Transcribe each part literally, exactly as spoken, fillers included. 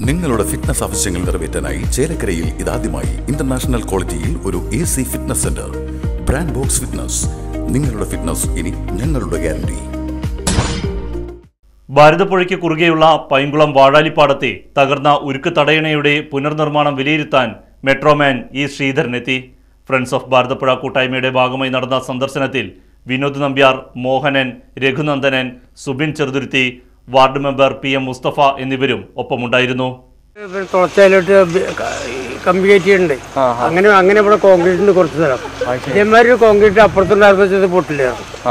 നിങ്ങളുടെ ഫിറ്റ്നസ് ആവശ്യങ്ങൾ നിറവേറ്റാനായി ചേലക്കരയിൽ ഇതാദ്യമായി ഇന്റർനാഷണൽ ക്വാളിറ്റിയിൽ ഒരു A C fitness centre. Brand box fitness. നിങ്ങളുടെ ഫിറ്റ്നസ് ഇനി ഞങ്ങളുടെ ഗ്യാരണ്ടി. ഭാരതപ്പുഴയ്ക്ക് കുറുകെയുള്ള പൈങ്കുളം വാഴാലിപ്പാടത്തെ തകർന്ന ഉരുക്ക് തടയണയുടെ പുനർനിർമ്മാണം വിലയിരുത്താൻ മെട്രോമാൻ ഇ ശ്രീധരനെത്തി. ഫ്രണ്ട്സ് ഓഫ് ഭാരതപ്പുഴ കൂട്ടായ്മയുടെ ഭാഗമായി നടന്ന സന്ദർശനത്തിൽ Vinod Nambiar, Mohanan, Raghunandanan, Subin Cheruthuruthy, ward member P M Mustafa എന്നിവരും ഒപ്പമുണ്ടായിരുന്നു. തുളച്ചാലോട്ട് കമ്പി കയറ്റിയുണ്ട്. അങ്ങനെ അങ്ങനെ ഇവിടെ കോൺക്രീറ്റിന് കുറച്ച് സ്ഥലം ഇതേമാതിരി കോൺക്രീറ്റ് അപ്പുറത്തുണ്ടായിരുന്ന പൊട്ടില്ല.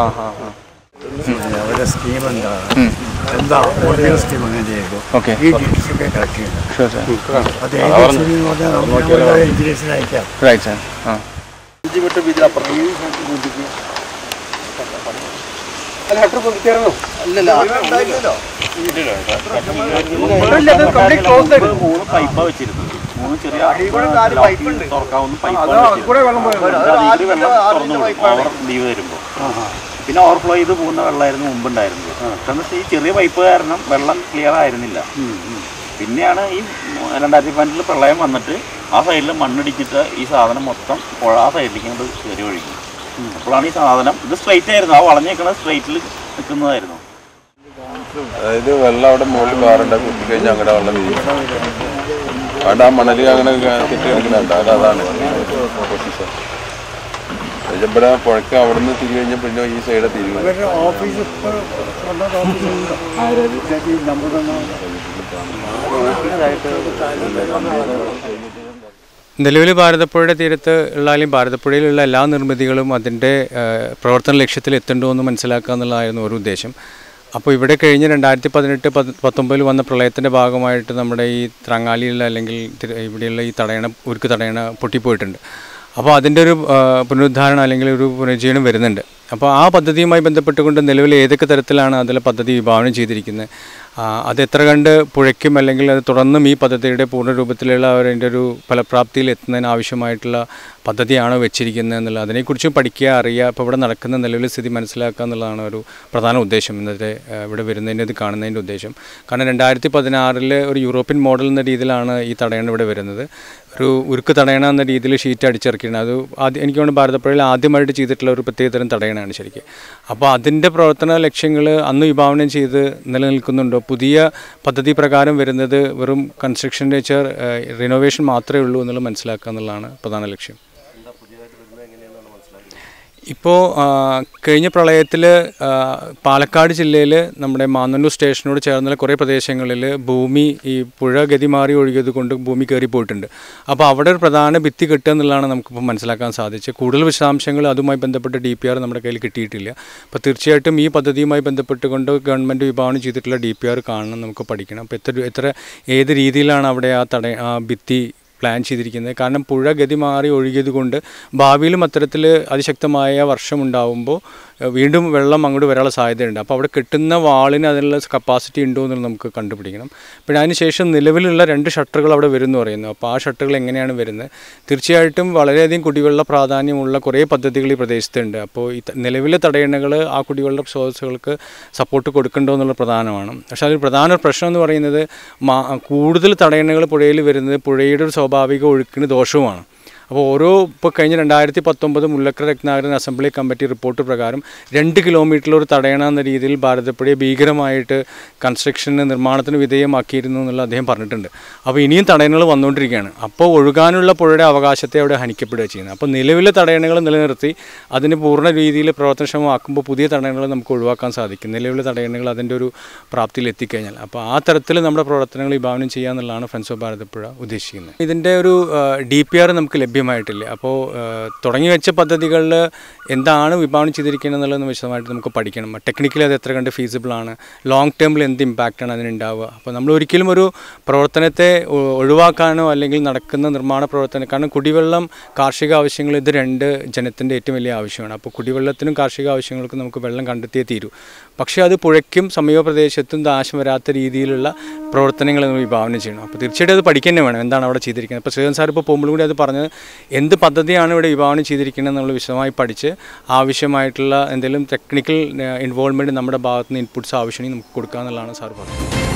അവരുടെ സ്കീം എന്താണ് എന്താ ഓർഡിനൽ സ്കീം എങ്ങനെയായിരുന്നു ഈ ഡീറ്റെയിൽസൊക്കെ കളക്ട് ചെയ്യണം. അത് എഞ്ചിനീയേഴ്സിന് അയക്കാം. പൈപ്പാ വെച്ചിരുന്നത് മൂന്ന് ചെറിയ തുറക്കാവുന്ന പൈപ്പ് ലീവ് വരുമ്പോൾ പിന്നെ ഓവർഫ്ലോ ചെയ്ത് പോകുന്ന വെള്ളമായിരുന്നു മുമ്പുണ്ടായിരുന്നത്. പക്ഷേ ഈ ചെറിയ പൈപ്പ് കാരണം വെള്ളം ക്ലിയർ ആയിരുന്നില്ല. പിന്നെയാണ് ഈ രണ്ടായിരത്തി പതിനെട്ടിൽ പ്രളയം വന്നിട്ട് ആ സൈഡിൽ മണ്ണിടിച്ചിട്ട് ഈ സാധനം മൊത്തം പുഴ ആ സൈഡിലേക്ക് കൊണ്ട് കയറി ഒഴുകി. അപ്പോഴാണ് ഈ സാധനം ഇത് സ്ട്രൈറ്റ് ആയിരുന്നു, ആ വളഞ്ഞേക്കണ സ്ട്രൈറ്റിൽ നിൽക്കുന്നതായിരുന്നു. അതായത് വെള്ളം അവിടെ മുകളിൽ കാറുണ്ട്, കുത്തി കഴിഞ്ഞാൽ അങ്ങനെ വെള്ളം വീഴും. അവിടെ ആ മണല് അങ്ങനെ കെട്ടി കിടക്കുന്നുണ്ട്. അത് അതാണ് പൊസിഷൻ. ഇവിടെ പുഴയ്ക്ക് അവിടെ നിന്ന് തിരി കഴിഞ്ഞാൽ പിന്നെ ഈ സൈഡ് തിരികെ നിലവിൽ ഭാരതപ്പുഴയുടെ തീരത്ത് ഉള്ള അല്ലെങ്കിൽ ഭാരതപ്പുഴയിലുള്ള എല്ലാ നിർമ്മിതികളും അതിൻ്റെ പ്രവർത്തന ലക്ഷ്യത്തിൽ എത്തുന്നുണ്ടോ എന്ന് മനസ്സിലാക്കുക എന്നുള്ളതായിരുന്നു ഒരു ഉദ്ദേശം. അപ്പോൾ ഇവിടെ കഴിഞ്ഞ് രണ്ടായിരത്തി പതിനെട്ട് പത്തൊമ്പതിൽ വന്ന പ്രളയത്തിൻ്റെ ഭാഗമായിട്ട് നമ്മുടെ ഈ ത്രങ്ങാലിയിലുള്ള അല്ലെങ്കിൽ ഇവിടെയുള്ള ഈ തടയണ ഉരുക്ക് തടയണ പൊട്ടിപ്പോയിട്ടുണ്ട്. അപ്പോൾ അതിൻ്റെ ഒരു പുനരുദ്ധാരണം അല്ലെങ്കിൽ ഒരു പുനരുജ്ജീവനം വരുന്നുണ്ട്. അപ്പോൾ ആ പദ്ധതിയുമായി ബന്ധപ്പെട്ടുകൊണ്ട് നിലവിൽ ഏതൊക്കെ തരത്തിലാണ് അതിലെ പദ്ധതി വിഭാവനം ചെയ്തിരിക്കുന്നത്, അത് എത്ര കണ്ട് പുഴയ്ക്കും അല്ലെങ്കിൽ അത് തുടർന്നും ഈ പദ്ധതിയുടെ പൂർണ്ണരൂപത്തിലുള്ള അവരുടെ ഒരു ഫലപ്രാപ്തിയിൽ എത്തുന്നതിന് ആവശ്യമായിട്ടുള്ള പദ്ധതിയാണോ വെച്ചിരിക്കുന്നത് എന്നുള്ള അതിനെക്കുറിച്ച് പഠിക്കുക, അറിയുക. അപ്പോൾ ഇവിടെ നടക്കുന്ന നിലവിലെ സ്ഥിതി മനസ്സിലാക്കുക എന്നുള്ളതാണ് ഒരു പ്രധാന ഉദ്ദേശം ഇന്നത്തെ ഇവിടെ വരുന്നതിൻ്റെ ഇത് കാണുന്നതിൻ്റെ ഉദ്ദേശം. കാരണം രണ്ടായിരത്തി പതിനാറിൽ ഒരു യൂറോപ്യൻ മോഡൽ എന്ന രീതിയിലാണ് ഈ തടയണ ഇവിടെ വരുന്നത്. ഒരു ഉരുക്ക് തടയണ എന്ന രീതിയിൽ ഷീറ്റ് അടിച്ചിറക്കിയാണ്. അത് ആദ്യം എനിക്ക് തോന്നുന്നു ഭാരതപ്പുഴയിൽ ആദ്യമായിട്ട് ചെയ്തിട്ടുള്ള ഒരു പ്രത്യേകതരം തടയണയാണ് ശരിക്കും. അപ്പോൾ അതിൻ്റെ പ്രവർത്തന ലക്ഷ്യങ്ങൾ അന്ന് വിഭാവനം ചെയ്ത് നിലനിൽക്കുന്നുണ്ടോ? പുതിയ പദ്ധതി പ്രകാരം വരുന്നത് വെറും കൺസ്ട്രക്ഷൻ നേച്ചർ റിനോവേഷൻ മാത്രമേ ഉള്ളൂ എന്നുള്ളത് മനസ്സിലാക്കുക എന്നുള്ളതാണ് പ്രധാന ലക്ഷ്യം. ഇപ്പോൾ കഴിഞ്ഞ പ്രളയത്തിൽ പാലക്കാട് ജില്ലയിൽ നമ്മുടെ മാന്നന്നൂർ സ്റ്റേഷനോട് ചേർന്നുള്ള കുറേ പ്രദേശങ്ങളിൽ ഭൂമി ഈ പുഴ ഗതി മാറി ഒഴുകിയത് കൊണ്ട് ഭൂമി കയറിപ്പോയിട്ടുണ്ട്. അപ്പോൾ അവിടെ ഒരു പ്രധാന ഭിത്തി കെട്ടുക എന്നുള്ളതാണ് നമുക്കിപ്പോൾ മനസ്സിലാക്കാൻ സാധിച്ചത്. കൂടുതൽ വിശദാംശങ്ങൾ അതുമായി ബന്ധപ്പെട്ട ഡി പി ആർ നമ്മുടെ കയ്യിൽ കിട്ടിയിട്ടില്ല. അപ്പോൾ തീർച്ചയായിട്ടും ഈ പദ്ധതിയുമായി ബന്ധപ്പെട്ടുകൊണ്ട് ഗവൺമെൻറ് വിഭാവനം ചെയ്തിട്ടുള്ള ഡി പി ആർ കാണണം, നമുക്ക് പഠിക്കണം. അപ്പോൾ എത്ര എത്ര ഏത് രീതിയിലാണ് അവിടെ ആ തട ആ ഭിത്തി പ്ലാൻ ചെയ്തിരിക്കുന്നത്. കാരണം പുഴ ഗതി മാറി ഒഴുകിയത് കൊണ്ട് ഭാവിയിലും അത്തരത്തിൽ അതിശക്തമായ വർഷമുണ്ടാകുമ്പോൾ വീണ്ടും വെള്ളം അങ്ങോട്ട് വരാനുള്ള സാധ്യതയുണ്ട്. അപ്പോൾ അവിടെ കെട്ടുന്ന വാളിന് അതിനുള്ള കപ്പാസിറ്റി ഉണ്ടോ എന്നുള്ളത് നമുക്ക് കണ്ടുപിടിക്കണം. പിന്നെ അതിനുശേഷം നിലവിലുള്ള രണ്ട് ഷട്ടറുകൾ അവിടെ വരുമെന്ന് പറയുന്നു. അപ്പോൾ ആ ഷട്ടറുകൾ എങ്ങനെയാണ് വരുന്നത്? തീർച്ചയായിട്ടും വളരെയധികം കുടിവെള്ള പ്രാധാന്യമുള്ള കുറേ പദ്ധതികൾ ഈ പ്രദേശത്തുണ്ട്. അപ്പോൾ ഈ നിലവിലെ തടയണകൾ ആ കുടിവെള്ള സ്രോതസ്സുകൾക്ക് സപ്പോർട്ട് കൊടുക്കണ്ടോ എന്നുള്ള പ്രധാനമാണ്. പക്ഷേ അതിൽ പ്രധാന പ്രശ്നം എന്ന് പറയുന്നത് കൂടുതൽ തടയണകൾ പുഴയിൽ വരുന്നത് പുഴയുടെ ഒരു സ്വാഭാവിക ഒഴുക്കിന് ദോഷവുമാണ്. അപ്പോൾ ഓരോ ഇപ്പോൾ കഴിഞ്ഞ രണ്ടായിരത്തി പത്തൊമ്പത് Mullakkara Ratnakaran assembly committee report പ്രകാരം രണ്ട് കിലോമീറ്ററിൽ ഒരു തടയണ എന്ന രീതിയിൽ ഭാരതപ്പുഴയെ ഭീകരമായിട്ട് കൺസ്ട്രക്ഷന് നിർമ്മാണത്തിന് വിധേയമാക്കിയിരുന്നു എന്നുള്ള അദ്ദേഹം പറഞ്ഞിട്ടുണ്ട്. അപ്പോൾ ഇനിയും തടയണകൾ വന്നുകൊണ്ടിരിക്കുകയാണ്. അപ്പോൾ ഒഴുകാനുള്ള പുഴയുടെ അവകാശത്തെ അവിടെ ഹനിക്കപ്പെടുക ചെയ്യുന്നത്. അപ്പോൾ നിലവിലെ തടയണകൾ നിലനിർത്തി അതിന് പൂർണ്ണ രീതിയിൽ പ്രവർത്തനക്ഷമമാക്കുമ്പോൾ പുതിയ തടയണകൾ നമുക്ക് ഒഴിവാക്കാൻ സാധിക്കും. നിലവിലെ തടയണകൾ അതിൻ്റെ ഒരു പ്രാപ്തിയിൽ എത്തിക്കഴിഞ്ഞാൽ അപ്പോൾ ആ തരത്തിൽ നമ്മുടെ പ്രവർത്തനങ്ങൾ വിഭാവനം ചെയ്യുക എന്നുള്ളതാണ് ഫ്രണ്ട്സ് ഓഫ് ഭാരതപ്പുഴ ഉദ്ദേശിക്കുന്നത്. ഇതിൻ്റെ ഒരു ഡി പി ആർ നമുക്ക് ലഭ്യം ായിട്ടില്ല. അപ്പോൾ തുടങ്ങി വെച്ച പദ്ധതികളിൽ എന്താണ് വിഭാവനം ചെയ്തിരിക്കുന്നത് എന്നുള്ളത് വിശദമായിട്ട് നമുക്ക് പഠിക്കണം. ടെക്നിക്കലി അത് എത്ര കണ്ട് ഫീസിബിളാണ്, ലോങ് ടേമിൽ എന്ത് ഇമ്പാക്റ്റാണ് അതിനുണ്ടാവുക. അപ്പോൾ നമ്മൾ ഒരിക്കലും ഒരു പ്രവർത്തനത്തെ ഒഴിവാക്കാനോ അല്ലെങ്കിൽ നടക്കുന്ന നിർമ്മാണ പ്രവർത്തനം, കാരണം കുടിവെള്ളം കാർഷിക ആവശ്യങ്ങൾ ഇത് രണ്ട് ജനത്തിൻ്റെ ഏറ്റവും വലിയ ആവശ്യമാണ്. അപ്പോൾ കുടിവെള്ളത്തിനും കാർഷിക ആവശ്യങ്ങൾക്കും നമുക്ക് വെള്ളം കണ്ടെത്തിയേ തീരൂ. പക്ഷേ അത് പുഴയ്ക്കും സമീപ പ്രദേശത്തും നാശം വരാത്ത രീതിയിലുള്ള പ്രവർത്തനങ്ങൾ നമ്മൾ വിഭാവനം ചെയ്യണം. അപ്പോൾ തീർച്ചയായിട്ടും അത് പഠിക്കാൻ തന്നെ വേണം എന്താണ് അവിടെ ചെയ്തിരിക്കുന്നത്. അപ്പോൾ ശ്രീധരൻ സാർ ഇപ്പോൾ പോകുമ്പോഴും കൂടി അത് പറഞ്ഞത് എന്ത് പദ്ധതിയാണ് ഇവിടെ വിഭാവനം ചെയ്തിരിക്കുന്നത് നമ്മൾ വിശദമായി പഠിച്ച് ആവശ്യമായിട്ടുള്ള എന്തെങ്കിലും ടെക്നിക്കൽ ഇൻവോൾവ്മെൻറ്റ് നമ്മുടെ ഭാഗത്തുനിന്ന് ഇൻപുട്സ് ആവശ്യമെങ്കിൽ നമുക്ക് കൊടുക്കുക എന്നുള്ളതാണ് സാർ പറഞ്ഞത്.